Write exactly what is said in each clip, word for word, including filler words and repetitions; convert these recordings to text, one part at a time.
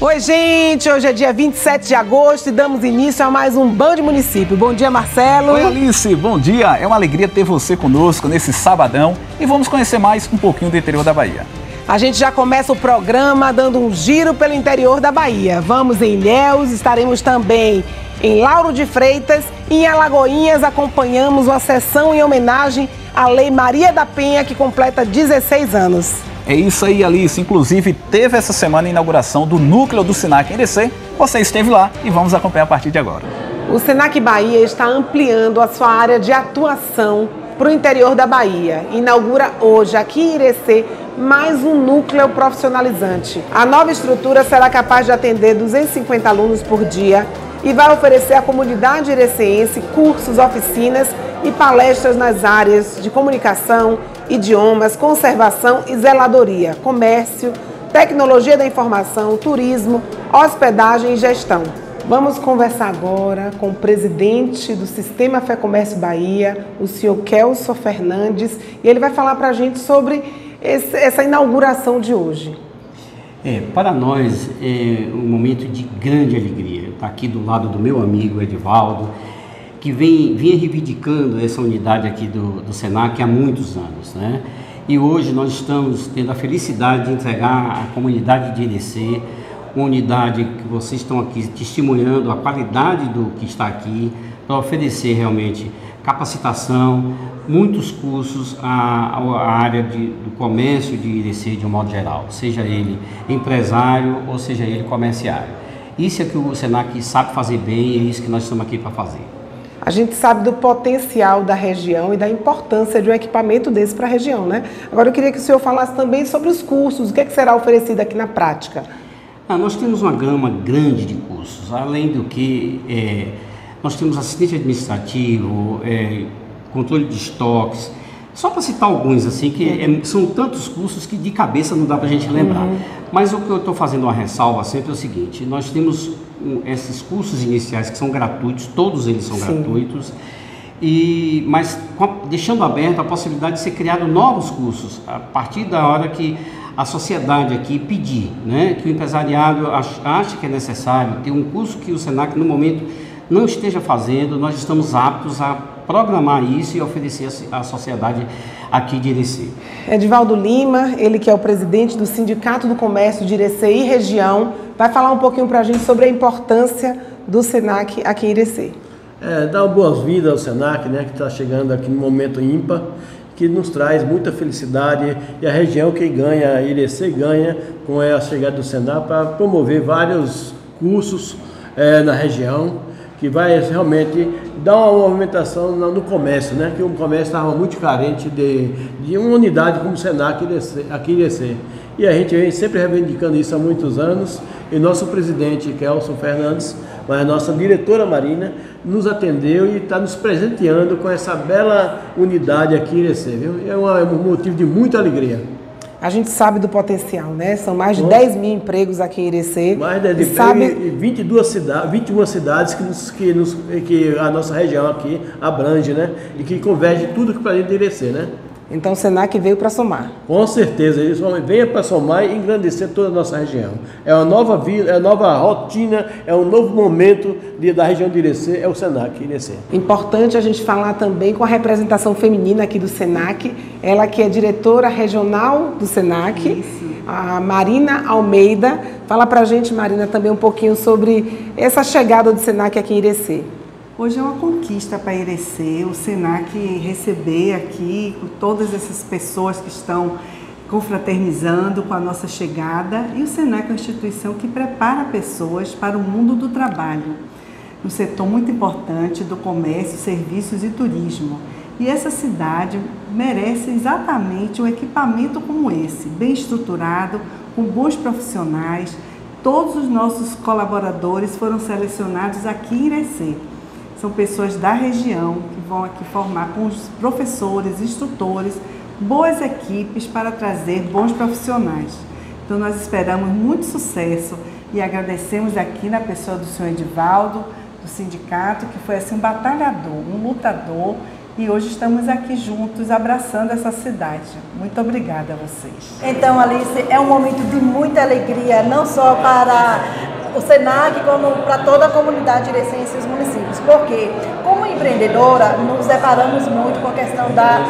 Oi, gente! Hoje é dia vinte e sete de agosto e damos início a mais um Band Município. Bom dia, Marcelo. Oi, Alice. Bom dia. É uma alegria ter você conosco nesse sabadão e vamos conhecer mais um pouquinho do interior da Bahia. A gente já começa o programa dando um giro pelo interior da Bahia. Vamos em Ilhéus, estaremos também em Lauro de Freitas e em Alagoinhas acompanhamos uma sessão em homenagem à Lei Maria da Penha, que completa dezesseis anos. É isso aí, Alice. Inclusive, teve essa semana a inauguração do núcleo do SENAC em Irecê. Você esteve lá e vamos acompanhar a partir de agora. O SENAC Bahia está ampliando a sua área de atuação para o interior da Bahia. Inaugura hoje, aqui em Irecê, mais um núcleo profissionalizante. A nova estrutura será capaz de atender duzentos e cinquenta alunos por dia e vai oferecer à comunidade ireceense cursos, oficinas e palestras nas áreas de comunicação, idiomas, conservação e zeladoria, comércio, tecnologia da informação, turismo, hospedagem e gestão. Vamos conversar agora com o presidente do Sistema Fé Comércio Bahia, o senhor Kelso Fernandes, e ele vai falar para a gente sobre esse, essa inauguração de hoje. É, para nós é um momento de grande alegria. Estar aqui do lado do meu amigo Edivaldo, que vem, vinha reivindicando essa unidade aqui do, do SENAC há muitos anos, né? E hoje nós estamos tendo a felicidade de entregar à comunidade de Irecê uma unidade que vocês estão aqui testemunhando a qualidade do que está aqui, para oferecer realmente capacitação, muitos cursos à, à área de, do comércio de Irecê de um modo geral, seja ele empresário ou seja ele comerciário. Isso é que o SENAC sabe fazer bem e é isso que nós estamos aqui para fazer. A gente sabe do potencial da região e da importância de um equipamento desse para a região, né? Agora eu queria que o senhor falasse também sobre os cursos, o que, é que será oferecido aqui na prática. Ah, nós temos uma gama grande de cursos, além do que é, nós temos assistente administrativo, é, controle de estoques, só para citar alguns assim, que é, são tantos cursos que de cabeça não dá para a gente lembrar. Uhum. Mas o que eu estou fazendo uma ressalva sempre é o seguinte: nós temos um, esses cursos iniciais que são gratuitos, todos eles são Sim. gratuitos, e, mas com a, deixando aberta a possibilidade de ser criado novos cursos, a partir da hora que a sociedade aqui pedir, né, que o empresariado acha que é necessário ter um curso que o SENAC no momento não esteja fazendo, nós estamos aptos a programar isso e oferecer à sociedade aqui de Irecê. Edivaldo Lima, ele que é o presidente do Sindicato do Comércio de Irecê e região, vai falar um pouquinho para a gente sobre a importância do SENAC aqui em Irecê. É, dá boas-vindas ao SENAC, né, que está chegando aqui no momento ímpar, que nos traz muita felicidade, e a região que ganha, Irecê ganha com a chegada do SENAC para promover vários cursos é, na região, que vai realmente dar uma movimentação no comércio, né? Que o comércio estava muito carente de, de uma unidade como o SENAC aqui em Irecê. E a gente vem sempre reivindicando isso há muitos anos, e nosso presidente, Kelso Fernandes, mas a nossa diretora Marina, nos atendeu e está nos presenteando com essa bela unidade aqui em Irecê, viu? É um, é um motivo de muita alegria. A gente sabe do potencial, né? São mais de dez mil empregos aqui em Irecê. Mais de dez mil sabe... e vinte e duas cidades, vinte e uma cidades que, nos, que, nos, que a nossa região aqui abrange, né? E que converge tudo para dentro de Irecê, né? Então o SENAC veio para somar. Com certeza, eles venha para somar e engrandecer toda a nossa região. É uma nova vida, é uma nova rotina, é um novo momento de, da região de Irecê, é o SENAC Irecê. Importante a gente falar também com a representação feminina aqui do SENAC, ela que é diretora regional do SENAC, Isso. a Marina Almeida. Fala pra gente, Marina, também um pouquinho sobre essa chegada do SENAC aqui em Irecê. Hoje é uma conquista para Irecê, o SENAC receber aqui todas essas pessoas que estão confraternizando com a nossa chegada, e o SENAC é uma instituição que prepara pessoas para o mundo do trabalho, um setor muito importante do comércio, serviços e turismo. E essa cidade merece exatamente um equipamento como esse, bem estruturado, com bons profissionais. Todos os nossos colaboradores foram selecionados aqui em Irecê. São pessoas da região que vão aqui formar com os professores, instrutores, boas equipes para trazer bons profissionais. Então nós esperamos muito sucesso e agradecemos aqui na pessoa do senhor Edivaldo, do sindicato, que foi assim um batalhador, um lutador, e hoje estamos aqui juntos, abraçando essa cidade. Muito obrigada a vocês. Então, Alice, é um momento de muita alegria, não só para o Senac, como para toda a comunidade irecense e os municípios, porque, como empreendedora, nos deparamos muito com a questão da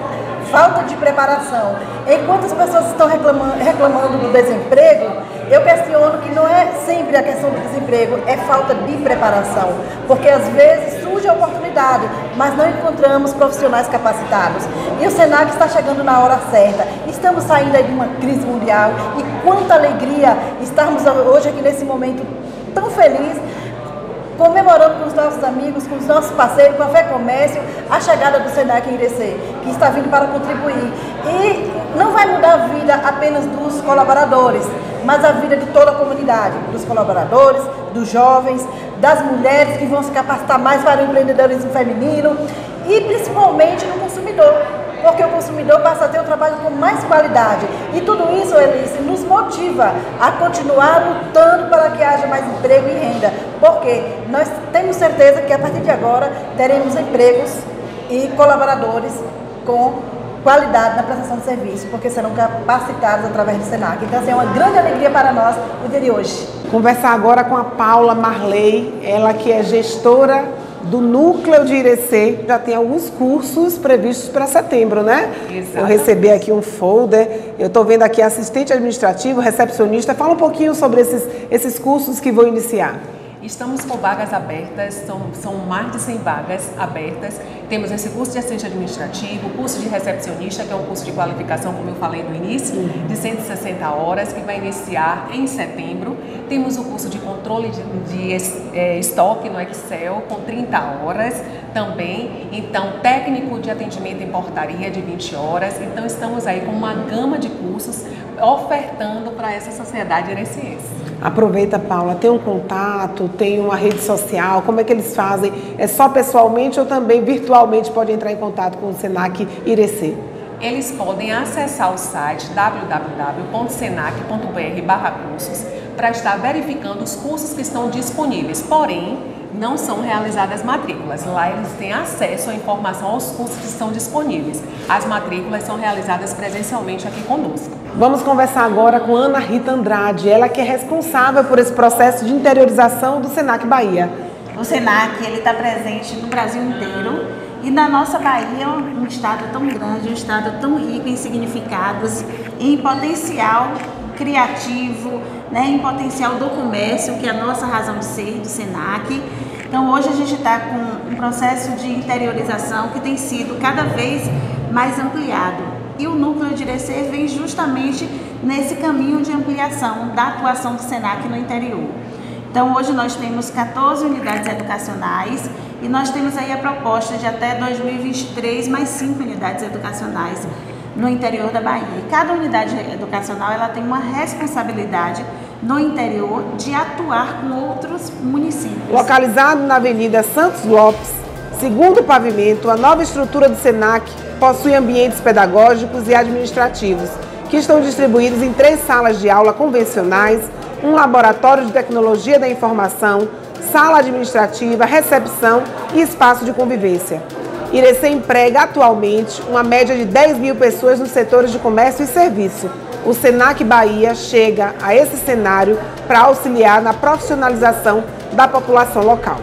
falta de preparação. Enquanto as pessoas estão reclamando, reclamando do desemprego, eu questiono que não é sempre a questão do desemprego, é falta de preparação, porque às vezes surge a oportunidade, mas não encontramos profissionais capacitados. E o Senac está chegando na hora certa. Estamos saindo aí de uma crise mundial e quanta alegria estarmos hoje aqui nesse momento tão feliz, comemorando com os nossos amigos, com os nossos parceiros, com a Fé Comércio, a chegada do Senac em Irecê, que está vindo para contribuir. E não vai mudar a vida apenas dos colaboradores, mas a vida de toda a comunidade, dos colaboradores, dos jovens, das mulheres que vão se capacitar mais para o empreendedorismo feminino e principalmente no consumidor, porque o consumidor passa a ter um trabalho com mais qualidade. E tudo isso, Elice, nos motiva a continuar lutando para que haja mais emprego e renda, porque nós temos certeza que a partir de agora teremos empregos e colaboradores com qualidade na prestação de serviço, porque serão capacitados através do Senac. Então, assim, é uma grande alegria para nós o dia de hoje. Conversar agora com a Paula Marley, ela que é gestora do Núcleo de Irecê. Já tem alguns cursos previstos para setembro, né? Exato. Eu recebi aqui um folder, eu estou vendo aqui assistente administrativo, recepcionista. Fala um pouquinho sobre esses, esses cursos que vão iniciar. Estamos com vagas abertas, são, são mais de cem vagas abertas. Temos esse curso de assistente administrativo, curso de recepcionista, que é um curso de qualificação, como eu falei no início, de cento e sessenta horas, que vai iniciar em setembro. Temos o curso de controle de, de é, estoque no Excel, com trinta horas também. Então, técnico de atendimento em portaria, de vinte horas. Então, estamos aí com uma gama de cursos ofertando para essa sociedade ireceense. Aproveita, Paula, tem um contato, tem uma rede social, como é que eles fazem? É só pessoalmente ou também virtualmente pode entrar em contato com o Senac Irecê? Eles podem acessar o site w w w ponto senac ponto b r barra cursos para estar verificando os cursos que estão disponíveis, porém, não são realizadas matrículas. Lá eles têm acesso à informação aos cursos que estão disponíveis. As matrículas são realizadas presencialmente aqui conosco. Vamos conversar agora com Ana Rita Andrade, ela que é responsável por esse processo de interiorização do Senac Bahia. O Senac ele está presente no Brasil inteiro e na nossa Bahia, um estado tão grande, um estado tão rico em significados, em potencial criativo, né, em potencial do comércio, que é a nossa razão de ser do Senac. Então hoje a gente está com um processo de interiorização que tem sido cada vez mais ampliado. E o Núcleo de Irecê vem justamente nesse caminho de ampliação da atuação do Senac no interior. Então hoje nós temos quatorze unidades educacionais e nós temos aí a proposta de até dois mil e vinte e três mais cinco unidades educacionais no interior da Bahia. E cada unidade educacional ela tem uma responsabilidade no interior de atuar com outros municípios. Localizado na Avenida Santos Lopes, segundo pavimento, a nova estrutura do Senac possui ambientes pedagógicos e administrativos, que estão distribuídos em três salas de aula convencionais, um laboratório de tecnologia da informação, sala administrativa, recepção e espaço de convivência. Irecê emprega atualmente uma média de dez mil pessoas nos setores de comércio e serviço. O Senac Bahia chega a esse cenário para auxiliar na profissionalização da população local.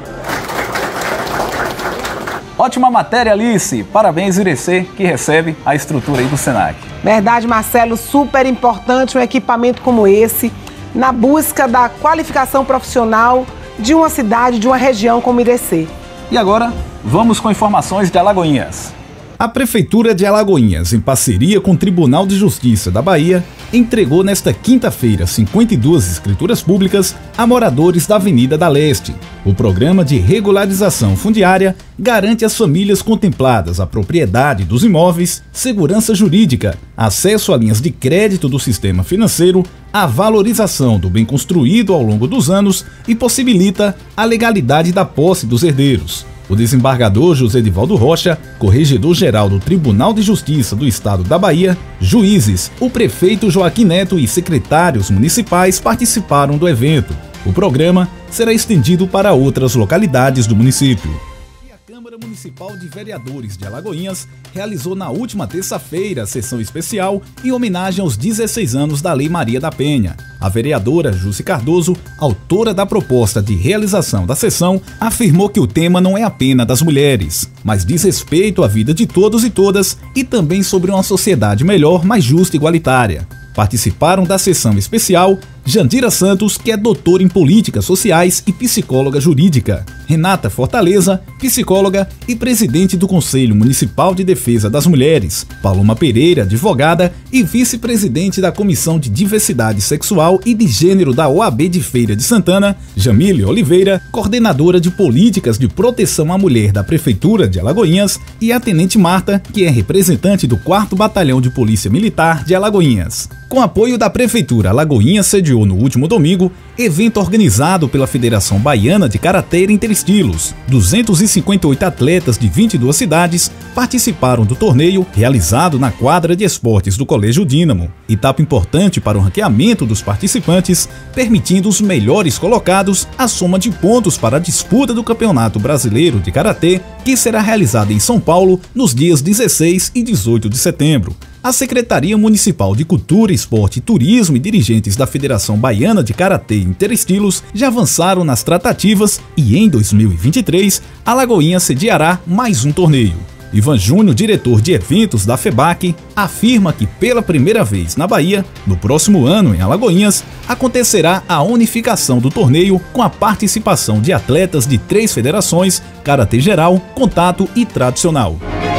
Ótima matéria, Alice! Parabéns, Irecê, que recebe a estrutura aí do Senac. Verdade, Marcelo, super importante um equipamento como esse na busca da qualificação profissional de uma cidade, de uma região como Irecê. E agora, vamos com informações de Alagoinhas. A Prefeitura de Alagoinhas, em parceria com o Tribunal de Justiça da Bahia, entregou nesta quinta-feira cinquenta e duas escrituras públicas a moradores da Avenida da Leste. O programa de regularização fundiária garante às famílias contempladas a propriedade dos imóveis, segurança jurídica, acesso a linhas de crédito do sistema financeiro, a valorização do bem construído ao longo dos anos e possibilita a legalidade da posse dos herdeiros. O desembargador José Edivaldo Rocha, corregedor-geral do Tribunal de Justiça do Estado da Bahia, juízes, o prefeito Joaquim Neto e secretários municipais participaram do evento. O programa será estendido para outras localidades do município. E a Câmara Municipal Municipal de Vereadores de Alagoinhas realizou na última terça-feira a sessão especial em homenagem aos dezesseis anos da Lei Maria da Penha. A vereadora Jussi Cardoso, autora da proposta de realização da sessão, afirmou que o tema não é apenas das mulheres, mas diz respeito à vida de todos e todas e também sobre uma sociedade melhor, mais justa e igualitária. Participaram da sessão especial Jandira Santos, que é doutora em políticas sociais e psicóloga jurídica, Renata Fortaleza, psicóloga e presidente do Conselho Municipal de Defesa das Mulheres, Paloma Pereira, advogada e vice-presidente da Comissão de Diversidade Sexual e de Gênero da O A B de Feira de Santana, Jamile Oliveira, coordenadora de políticas de proteção à mulher da Prefeitura de Alagoinhas, e a tenente Marta, que é representante do quarto Batalhão de Polícia Militar de Alagoinhas. Com apoio da Prefeitura, Alagoinhas sediou no último domingo evento organizado pela Federação Baiana de Karatê Interestilos. duzentos e cinquenta e oito atletas de vinte e duas cidades participaram do torneio realizado na quadra de esportes do Colégio Dínamo, etapa importante para o ranqueamento dos participantes, permitindo os melhores colocados a soma de pontos para a disputa do Campeonato Brasileiro de Karatê, que será realizado em São Paulo nos dias dezesseis e dezoito de setembro. A Secretaria Municipal de Cultura, Esporte e Turismo e dirigentes da Federação Baiana de Karatê Interestilos já avançaram nas tratativas e em dois mil e vinte e três, Alagoinhas sediará mais um torneio. Ivan Júnior, diretor de eventos da FEBAC, afirma que pela primeira vez na Bahia, no próximo ano em Alagoinhas, acontecerá a unificação do torneio com a participação de atletas de três federações: Karatê Geral, Contato e Tradicional.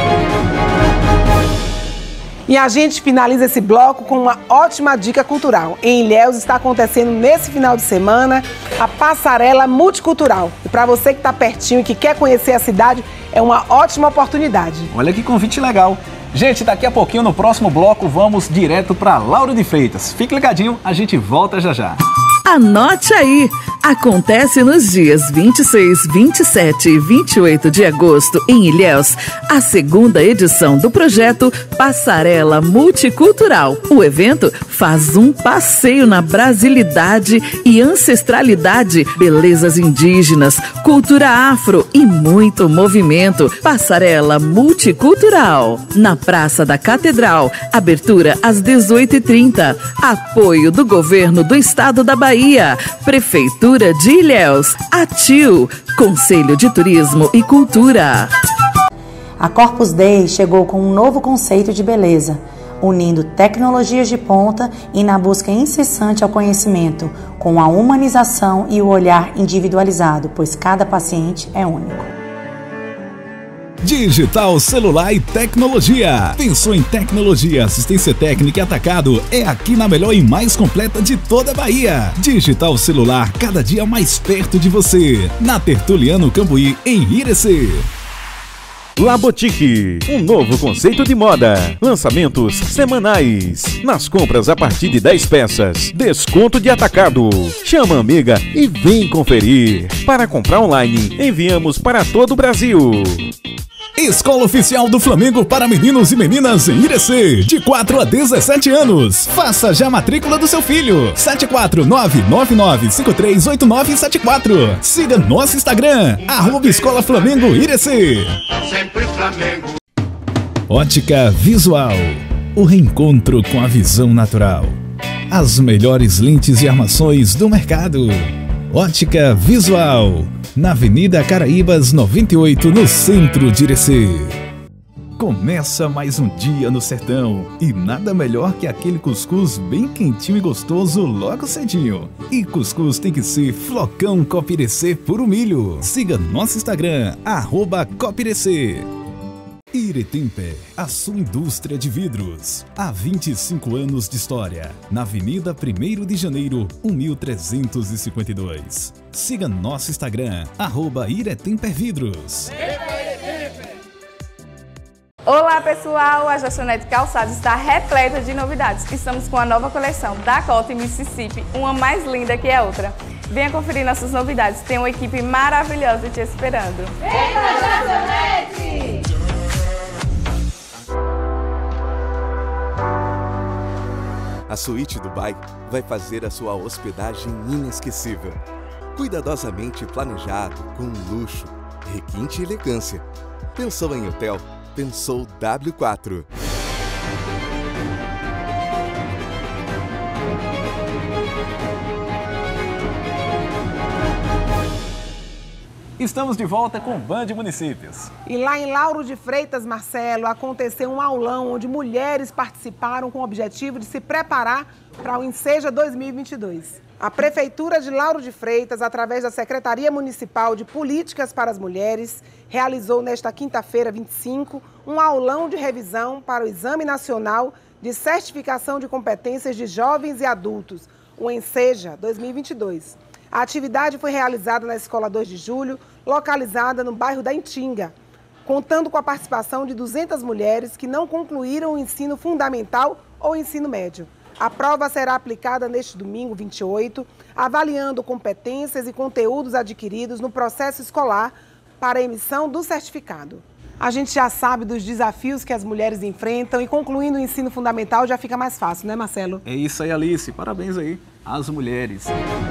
E a gente finaliza esse bloco com uma ótima dica cultural. Em Ilhéus está acontecendo nesse final de semana a Passarela Multicultural. E para você que está pertinho e que quer conhecer a cidade, é uma ótima oportunidade. Olha que convite legal. Gente, daqui a pouquinho no próximo bloco vamos direto para Lauro de Freitas. Fique ligadinho, a gente volta já já. Anote aí! Acontece nos dias vinte e seis, vinte e sete e vinte e oito de agosto, em Ilhéus, a segunda edição do projeto Passarela Multicultural. O evento faz um passeio na brasilidade e ancestralidade, belezas indígenas, cultura afro e muito movimento. Passarela Multicultural, na Praça da Catedral, abertura às dezoito e trinta. Apoio do Governo do Estado da Bahia, Prefeitura de Ilhéus, ATIL, Conselho de Turismo e Cultura. A Corpus Dei chegou com um novo conceito de beleza, unindo tecnologias de ponta e na busca incessante ao conhecimento, com a humanização e o olhar individualizado, pois cada paciente é único. Digital Celular e Tecnologia. Pensou em tecnologia, assistência técnica e atacado? É aqui na melhor e mais completa de toda a Bahia. Digital Celular, cada dia mais perto de você. Na Tertuliano Cambuí, em Irecê. La Boutique, um novo conceito de moda. Lançamentos semanais. Nas compras a partir de dez peças. Desconto de atacado. Chama a amiga e vem conferir. Para comprar online, enviamos para todo o Brasil. Escola Oficial do Flamengo para meninos e meninas em Irecê, de quatro a dezessete anos. Faça já a matrícula do seu filho. sete quatro nove nove nove cinco três oito nove sete quatro. Siga nosso Instagram, arroba Escola Flamengo Irecê. Sempre Flamengo. Ótica Visual, o reencontro com a visão natural. As melhores lentes e armações do mercado. Ótica Visual, na Avenida Caraíbas noventa e oito, no centro de Irecê. Começa mais um dia no sertão e nada melhor que aquele cuscuz bem quentinho e gostoso logo cedinho. E cuscuz tem que ser Flocão Copirecê Puro Milho. Siga nosso Instagram, arroba Copirecê. Iretemper, a sua indústria de vidros. Há vinte e cinco anos de história. Na Avenida primeiro de Janeiro, mil trezentos e cinquenta e dois. Siga nosso Instagram, arroba Iretemper Vidros. Olá pessoal, a Jacionete Calçados está repleta de novidades. Estamos com a nova coleção Dakota e Mississippi, uma mais linda que a outra. Venha conferir nossas novidades, tem uma equipe maravilhosa te esperando. Vem pra Jacionete! A Suíte Dubai vai fazer a sua hospedagem inesquecível. Cuidadosamente planejado, com luxo, requinte e elegância. Pensou em hotel? Pensou W quatro. Estamos de volta com Band Municípios. E lá em Lauro de Freitas, Marcelo, aconteceu um aulão onde mulheres participaram com o objetivo de se preparar para o Enseja dois mil e vinte e dois. A Prefeitura de Lauro de Freitas, através da Secretaria Municipal de Políticas para as Mulheres, realizou nesta quinta-feira, vinte e cinco, um aulão de revisão para o Exame Nacional de Certificação de Competências de Jovens e Adultos, o Enseja dois mil e vinte e dois. A atividade foi realizada na Escola dois de Julho, localizada no bairro da Itinga, contando com a participação de duzentas mulheres que não concluíram o ensino fundamental ou ensino médio. A prova será aplicada neste domingo, vinte e oito, avaliando competências e conteúdos adquiridos no processo escolar para a emissão do certificado. A gente já sabe dos desafios que as mulheres enfrentam e concluindo o ensino fundamental já fica mais fácil, né, Marcelo? É isso aí, Alice. Parabéns aí às mulheres.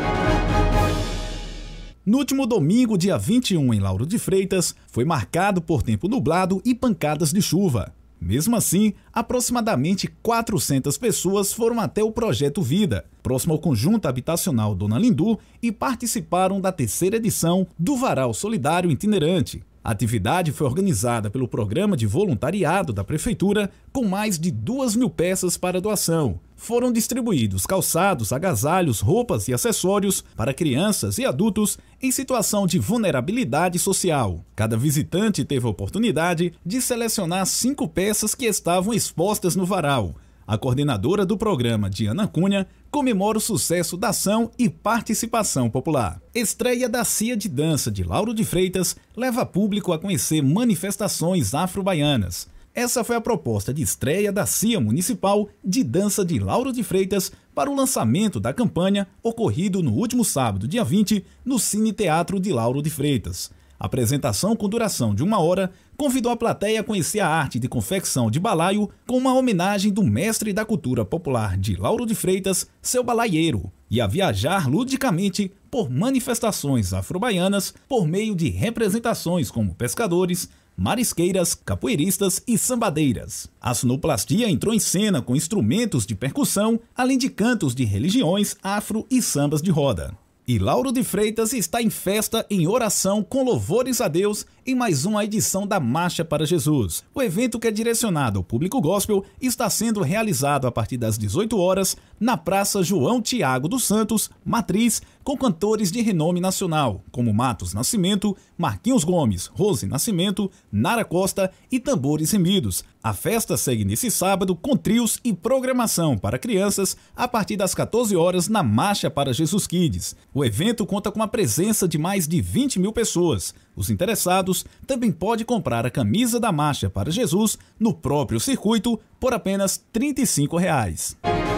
No último domingo, dia vinte e um, em Lauro de Freitas, foi marcado por tempo nublado e pancadas de chuva. Mesmo assim, aproximadamente quatrocentas pessoas foram até o Projeto Vida, próximo ao conjunto habitacional Dona Lindu, e participaram da terceira edição do Varal Solidário Itinerante. A atividade foi organizada pelo Programa de Voluntariado da Prefeitura, com mais de duas mil peças para doação. Foram distribuídos calçados, agasalhos, roupas e acessórios para crianças e adultos em situação de vulnerabilidade social. Cada visitante teve a oportunidade de selecionar cinco peças que estavam expostas no varal. A coordenadora do programa, Diana Cunha, comemora o sucesso da ação e participação popular. Estreia da Cia de Dança de Lauro de Freitas leva público a conhecer manifestações afro-baianas. Essa foi a proposta de estreia da Cia Municipal de Dança de Lauro de Freitas para o lançamento da campanha ocorrido no último sábado, dia vinte, no Cine Teatro de Lauro de Freitas. A apresentação, com duração de uma hora, convidou a plateia a conhecer a arte de confecção de balaio com uma homenagem do mestre da cultura popular de Lauro de Freitas, seu balaieiro, e a viajar ludicamente por manifestações afro-baianas por meio de representações como pescadores, marisqueiras, capoeiristas e sambadeiras. A sonoplastia entrou em cena com instrumentos de percussão, além de cantos de religiões afro e sambas de roda. E Lauro de Freitas está em festa em oração com louvores a Deus em mais uma edição da Marcha para Jesus. O evento, que é direcionado ao público gospel, está sendo realizado a partir das dezoito horas na Praça João Tiago dos Santos, Matriz, com cantores de renome nacional, como Matos Nascimento, Marquinhos Gomes, Rose Nascimento, Nara Costa e Tambores Remidos. A festa segue nesse sábado com trios e programação para crianças a partir das quatorze horas na Marcha para Jesus Kids. O evento conta com a presença de mais de vinte mil pessoas. Os interessados também podem comprar a camisa da Marcha para Jesus no próprio circuito por apenas trinta e cinco reais.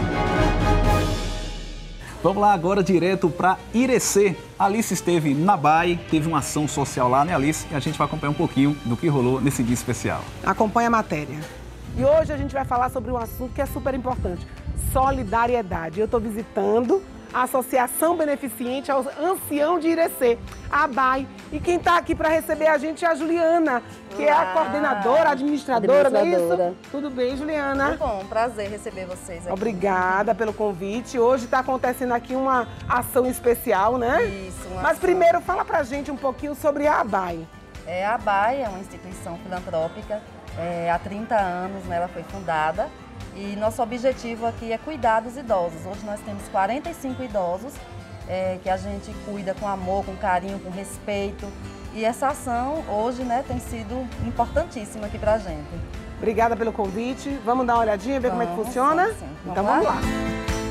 Vamos lá agora direto para Irecê. Alice esteve na B A I, teve uma ação social lá, né, Alice? E a gente vai acompanhar um pouquinho do que rolou nesse dia especial. Acompanha a matéria. E hoje a gente vai falar sobre um assunto que é super importante: solidariedade. Eu estou visitando a Associação Beneficente aos Anciãos de Irecê, a B A I. E quem está aqui para receber a gente é a Juliana, que Olá. é a coordenadora, administradora, administradora. Não é isso? Tudo bem, Juliana? Tudo bom, prazer receber vocês aqui. Obrigada pelo convite. Hoje está acontecendo aqui uma ação especial, né? Isso, uma Mas ação. Primeiro, fala pra gente um pouquinho sobre a B A I. É, a B A I é uma instituição filantrópica, é, há trinta anos, né, ela foi fundada. E nosso objetivo aqui é cuidar dos idosos. Hoje nós temos quarenta e cinco idosos é, que a gente cuida com amor, com carinho, com respeito. E essa ação hoje, né, tem sido importantíssima aqui pra gente. Obrigada pelo convite. Vamos dar uma olhadinha, ver vamos, como é que funciona? Sim, sim. Então vamos vamos lá. lá.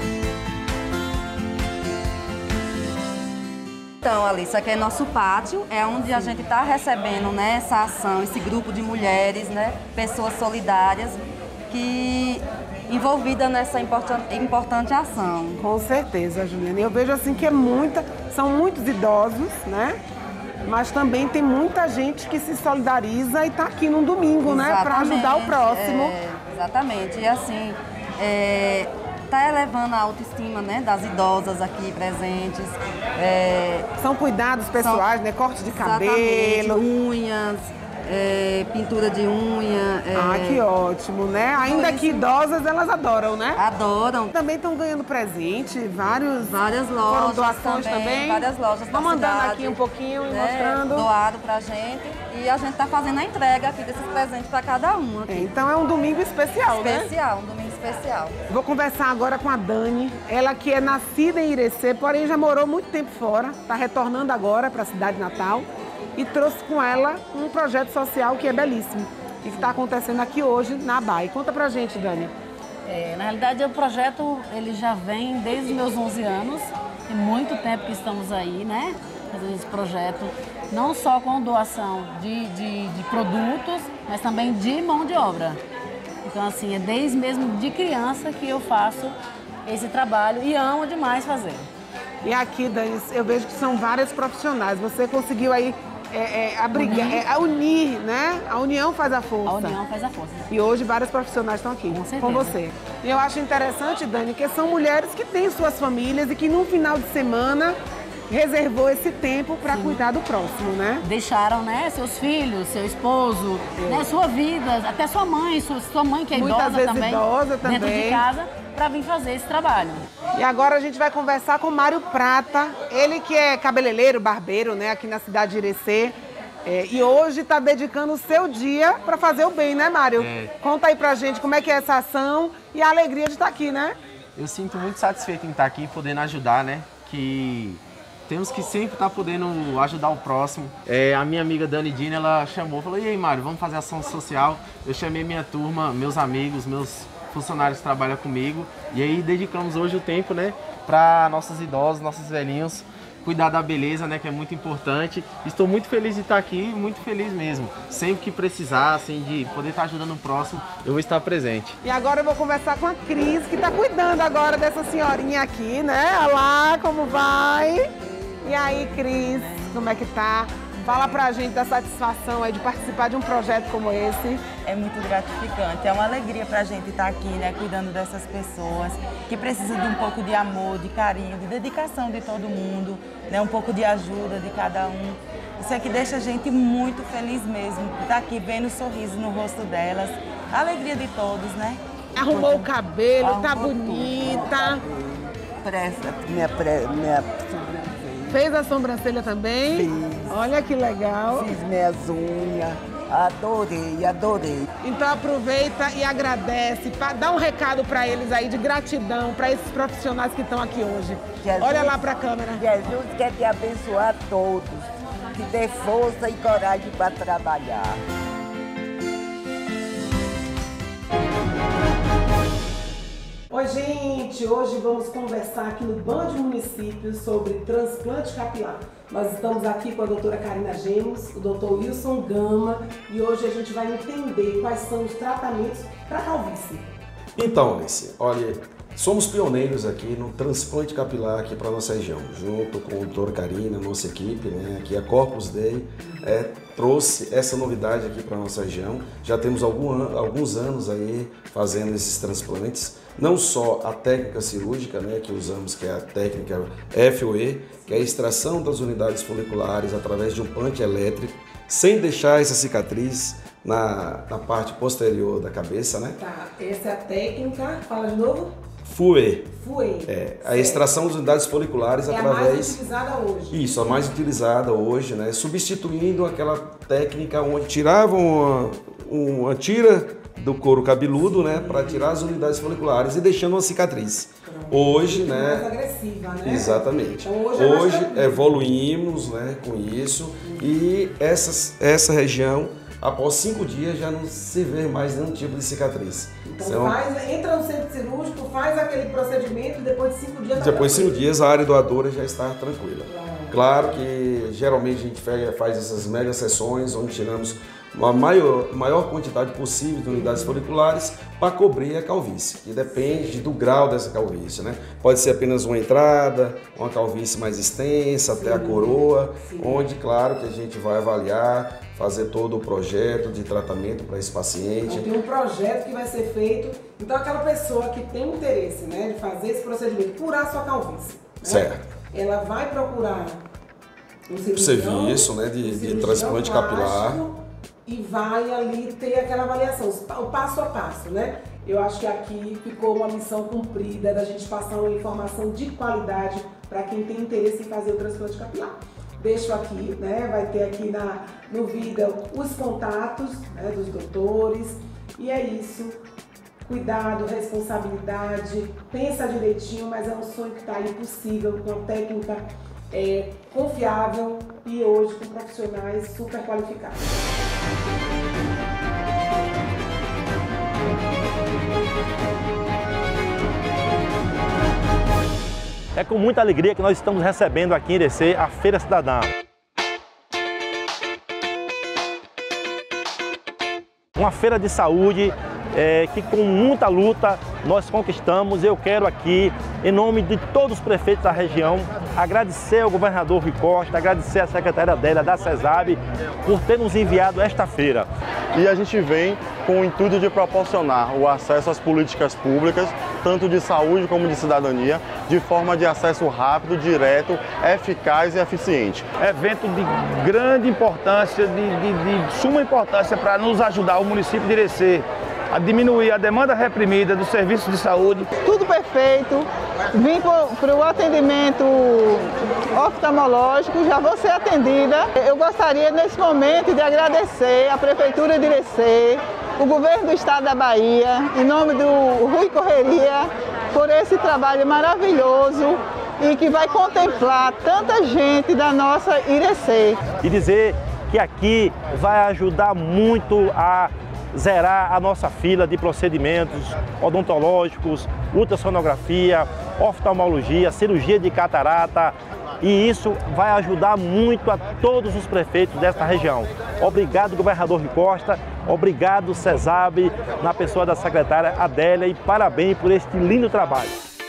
Então, Alice, aqui é nosso pátio, é onde a gente está recebendo, né, essa ação, esse grupo de mulheres, né, pessoas solidárias, que envolvida nessa importante, importante ação. Com certeza, Juliana. Eu vejo assim que é muita, são muitos idosos, né? Mas também tem muita gente que se solidariza e está aqui num domingo, exatamente, né? Para ajudar o próximo. É, exatamente. E assim, é, tá elevando a autoestima, né, das idosas aqui presentes. É, são cuidados pessoais, são, né? Corte de cabelo, unhas. é, pintura de unha. É... Ah, que ótimo, né? Ainda que idosas, elas adoram, né? Adoram. Também estão ganhando presente, vários... Várias lojas. Foram doações também. também. Várias lojas da Vamos andando cidade, aqui um pouquinho e né, mostrando. Doado pra gente. E a gente tá fazendo a entrega aqui desses presentes para cada um. É, então é um domingo especial, especial né? Especial, um domingo especial. Vou conversar agora com a Dani, ela que é nascida em Irecê, porém já morou muito tempo fora, está retornando agora para a cidade natal e trouxe com ela um projeto social que é belíssimo e que está acontecendo aqui hoje na B A I. Conta pra gente, Dani. É, na realidade, o projeto ele já vem desde os meus onze anos, tem muito tempo que estamos aí, né? Fazendo esse projeto, não só com doação de, de, de produtos, mas também de mão de obra. Então, assim, é desde mesmo de criança que eu faço esse trabalho e amo demais fazer. E aqui, Dani, eu vejo que são várias profissionais. Você conseguiu aí é, é, abrigar, unir. É, unir, né? A união faz a força. A união faz a força. E hoje várias profissionais estão aqui com, com você. E eu acho interessante, Dani, que são mulheres que têm suas famílias e que no final de semana reservou esse tempo para cuidar do próximo, né? Deixaram, né, seus filhos, seu esposo, é. né, sua vida, até sua mãe, sua, sua mãe que é Muitas idosa vezes também, idosa também, dentro de casa, para vir fazer esse trabalho. E agora a gente vai conversar com o Mário Prata, ele que é cabeleireiro, barbeiro, né, aqui na cidade de Irecê. É, e hoje está dedicando o seu dia para fazer o bem, né, Mário? É. Conta aí pra gente como é que é essa ação e a alegria de estar aqui, né? Eu sinto muito satisfeito em estar aqui, podendo ajudar, né? Que temos que sempre estar podendo ajudar o próximo. É, a minha amiga Dani Dina, ela chamou, falou, e aí, Mário, vamos fazer ação social? Eu chamei minha turma, meus amigos, meus funcionários que trabalham comigo, e aí dedicamos hoje o tempo, né, para nossos idosos, nossos velhinhos, cuidar da beleza, né, que é muito importante. Estou muito feliz de estar aqui, muito feliz mesmo. Sempre que precisar, assim, de poder estar ajudando o próximo, eu vou estar presente. E agora eu vou conversar com a Cris, que está cuidando agora dessa senhorinha aqui, né? Olha lá como vai. E aí, Cris, como é que tá? Fala pra gente da satisfação aí de participar de um projeto como esse. É muito gratificante, é uma alegria pra gente estar aqui, né, cuidando dessas pessoas que precisam de um pouco de amor, de carinho, de dedicação de todo mundo, né, um pouco de ajuda de cada um. Isso é que deixa a gente muito feliz mesmo, estar aqui vendo o sorriso no rosto delas, a alegria de todos, né? Arrumou o cabelo, Arrumou tá bonita. Presta, minha, pre, minha Fez a sobrancelha também? Fiz. Olha que legal. Fiz minhas unhas. Adorei, adorei. Então aproveita e agradece, dá um recado para eles aí de gratidão para esses profissionais que estão aqui hoje. Jesus, olha lá para a câmera. Jesus quer te abençoar a todos, te dê força e coragem para trabalhar. Oi, gente! Hoje vamos conversar aqui no Band Município sobre transplante capilar. Nós estamos aqui com a doutora Karina Gemos, o doutor Wilson Gama, e hoje a gente vai entender quais são os tratamentos para a calvície. Então, Alice, olha, somos pioneiros aqui no transplante capilar aqui para a nossa região, junto com a doutora Karina, nossa equipe, né, aqui a Corpus Dei, é, trouxe essa novidade aqui para a nossa região. Já temos algum, alguns anos aí fazendo esses transplantes. Não só a técnica cirúrgica, né, que usamos, que é a técnica F O E, que é a extração das unidades foliculares através de um punch elétrico, sem deixar essa cicatriz na, na parte posterior da cabeça, né? Tá, essa é a técnica, fala de novo? F U E. F U E. É, a extração das unidades foliculares é através... É a mais utilizada hoje. Isso, a mais utilizada hoje, né? Substituindo aquela técnica onde tiravam uma, uma tira do couro cabeludo, né, para tirar as unidades foliculares e deixando uma cicatriz. Hoje, né, mais agressiva, né? Exatamente. Então, hoje, hoje é evoluímos, né, com isso e essas, essa região, após cinco dias, já não se vê mais nenhum tipo de cicatriz. Então, então faz, entra no centro cirúrgico, faz aquele procedimento e depois de cinco dias... Depois de cinco dias, a área doadora já está tranquila. Claro que geralmente a gente faz essas mega sessões onde tiramos uma maior, maior quantidade possível de unidades foliculares para cobrir a calvície, que depende do grau dessa calvície, né? Pode ser apenas uma entrada, uma calvície mais extensa, sim, até a coroa, sim, onde, claro, que a gente vai avaliar, fazer todo o projeto de tratamento para esse paciente. Então, tem um projeto que vai ser feito, então aquela pessoa que tem interesse, né, de fazer esse procedimento, curar sua calvície, né? Certo. Ela vai procurar um serviço, né, de, de transplante capilar. e vai ali ter aquela avaliação, o passo a passo, né? Eu acho que aqui ficou uma missão cumprida da gente passar uma informação de qualidade para quem tem interesse em fazer o transplante capilar. Deixo aqui, né? Vai ter aqui na, no vídeo os contatos, né, dos doutores, e é isso. Cuidado, responsabilidade, pensa direitinho, mas é um sonho que está aí possível, com uma técnica é, confiável e hoje com profissionais super qualificados. É com muita alegria que nós estamos recebendo aqui em Irecê a Feira Cidadã. Uma feira de saúde é, que com muita luta nós conquistamos. Eu quero aqui, em nome de todos os prefeitos da região, agradecer ao governador Rui Costa, agradecer à secretária dela, da CESAB, por ter nos enviado esta feira. E a gente vem com o intuito de proporcionar o acesso às políticas públicas, tanto de saúde como de cidadania, de forma de acesso rápido, direto, eficaz e eficiente. Evento de grande importância, de, de, de suma importância para nos ajudar, o município de Irecê, a diminuir a demanda reprimida dos serviços de saúde. Tudo perfeito, vim para o atendimento oftalmológico, já vou ser atendida. Eu gostaria nesse momento de agradecer à Prefeitura de Irecê, o Governo do Estado da Bahia, em nome do Rui Correria, por esse trabalho maravilhoso e que vai contemplar tanta gente da nossa Irecê. E dizer que aqui vai ajudar muito a zerar a nossa fila de procedimentos odontológicos, ultrassonografia, oftalmologia, cirurgia de catarata, e isso vai ajudar muito a todos os prefeitos desta região. Obrigado, governador Rui Costa, obrigado, CESAB, na pessoa da secretária Adélia, e parabéns por este lindo trabalho.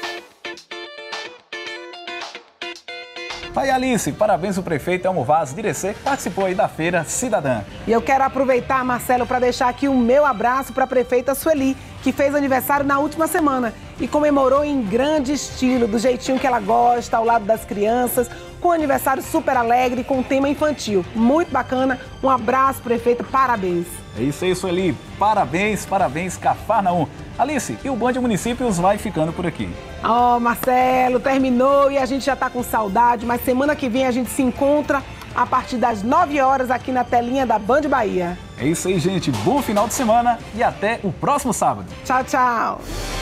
Tá aí, Alice, parabéns ao prefeito Elmo Vaz de Irecê, que participou aí da Feira Cidadã. E eu quero aproveitar, Marcelo, para deixar aqui o meu abraço para a prefeita Sueli, que fez aniversário na última semana e comemorou em grande estilo, do jeitinho que ela gosta, ao lado das crianças, com um aniversário super alegre, com um tema infantil. Muito bacana. Um abraço, prefeita, parabéns. É isso aí, Sueli. Parabéns, parabéns, Cafarnaum. Alice, e o Band Municípios vai ficando por aqui. Ó, oh, Marcelo, terminou e a gente já tá com saudade, mas semana que vem a gente se encontra a partir das nove horas aqui na telinha da Band Bahia. É isso aí, gente. Bom final de semana e até o próximo sábado. Tchau, tchau.